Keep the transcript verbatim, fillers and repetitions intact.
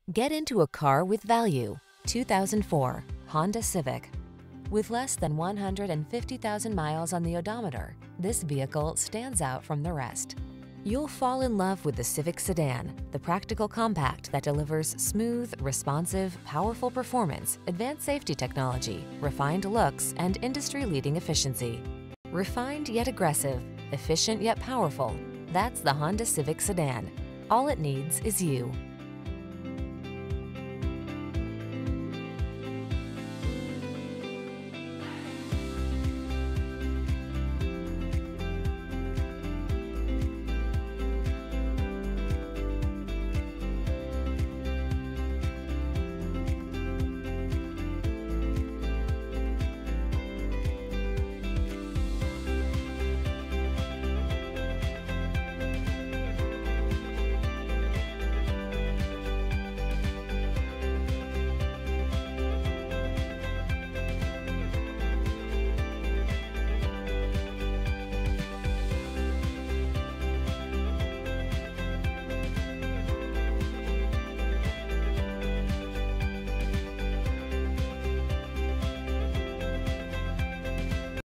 Get into a car with value. two thousand four Honda Civic. With less than one hundred fifty thousand miles on the odometer, this vehicle stands out from the rest. You'll fall in love with the Civic sedan, the practical compact that delivers smooth, responsive, powerful performance, advanced safety technology, refined looks, and industry-leading efficiency. Refined yet aggressive, efficient yet powerful. That's the Honda Civic sedan. All it needs is you.